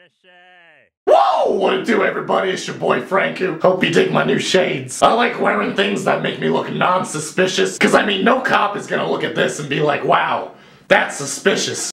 Whoa! What it do, everybody? It's your boy Franku. Hope you dig my new shades. I like wearing things that make me look non-suspicious, cause I mean no cop is gonna look at this and be like, wow, that's suspicious.